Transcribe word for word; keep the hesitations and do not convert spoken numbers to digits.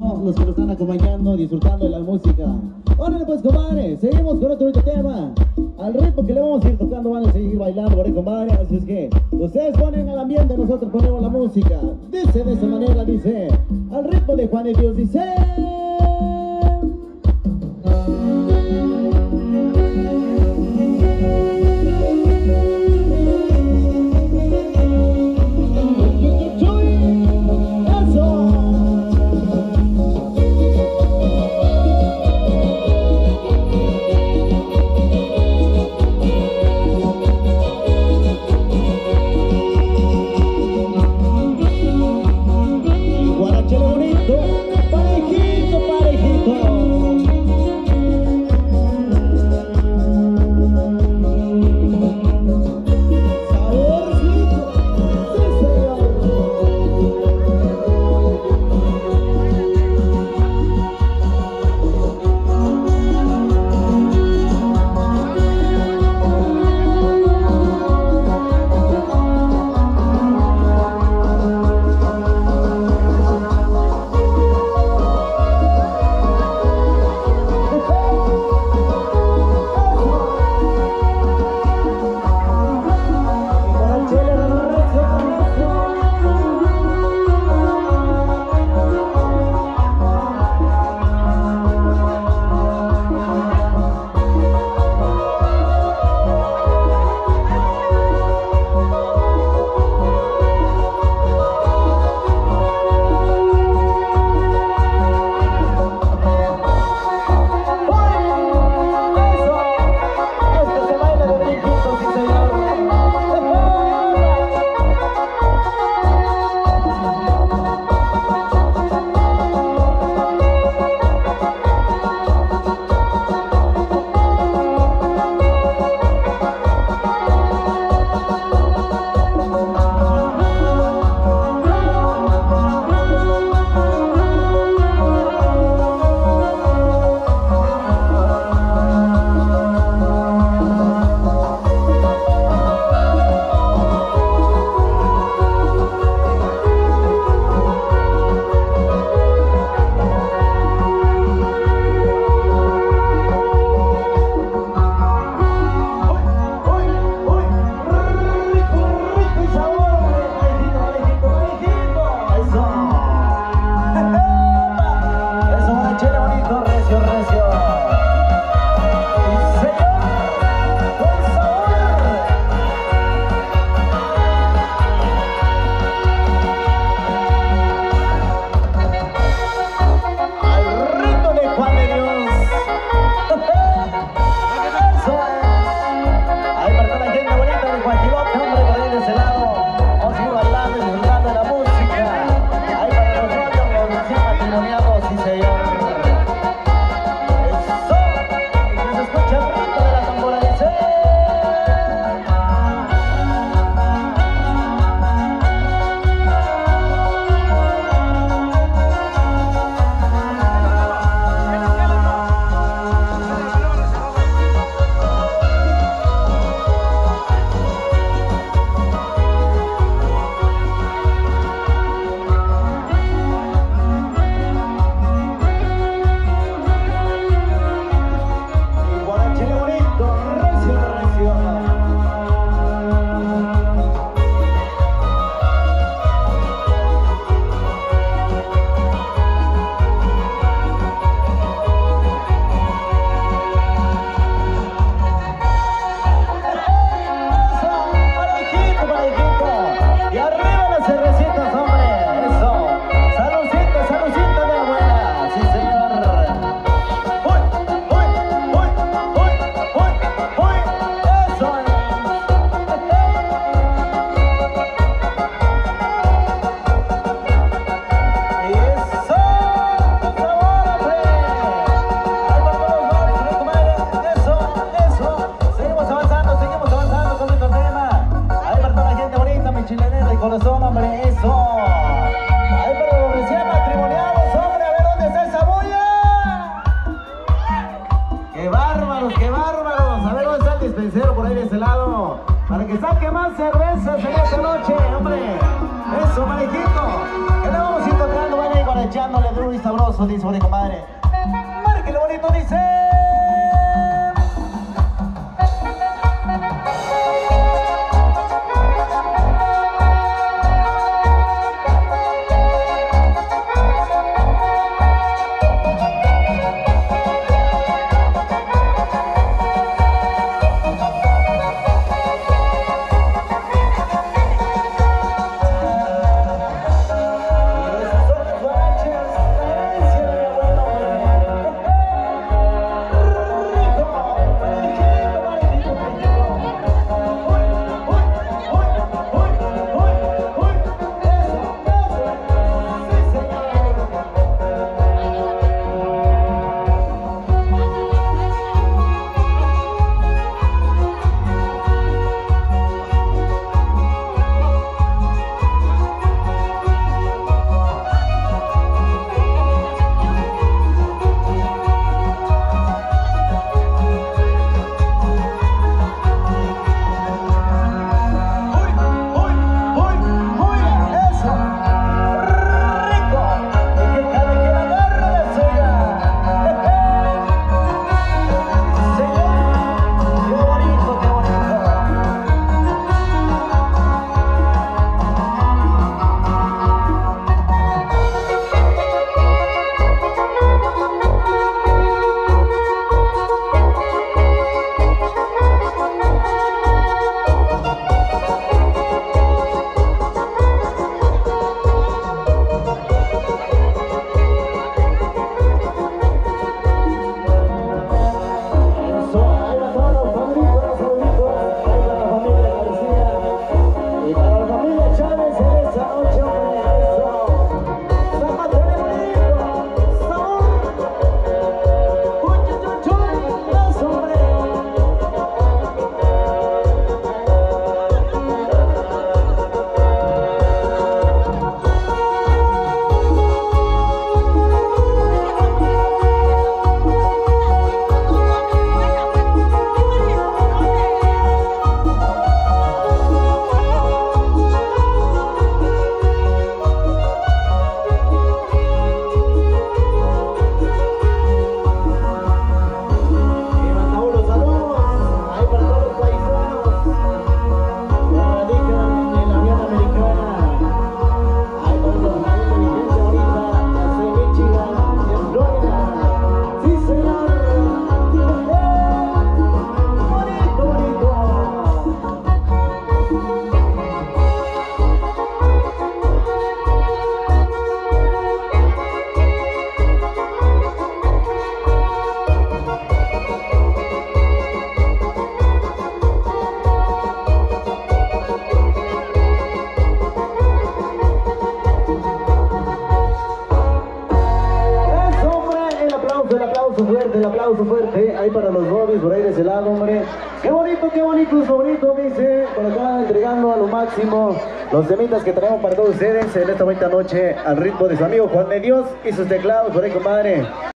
todos los que nos están acompañando, disfrutando de la música. Órale pues, compadre, seguimos con otro tema. Al ritmo que le vamos a ir tocando van a seguir bailando por ahí, compadre. Así es que ustedes ponen el ambiente, nosotros ponemos la música. Dice de esa manera, dice, al ritmo de Juan de Dios, dice... para que saque más cervezas en esta noche, hombre. Eso, manejito. Que le vamos a ir tocando, van a ir con el chat. echándole duro y sabroso, dice, bonito, compadre. Márquele bonito, dice. Fuerte, el aplauso fuerte, ahí para los Bobbies, por ahí de ese lado, hombre. Qué bonito, qué bonito, sobrito, dice, por acá entregando a lo máximo los temitas que traemos para todos ustedes en esta bonita noche al ritmo de su amigo Juan de Dios y sus teclados, por ahí, compadre.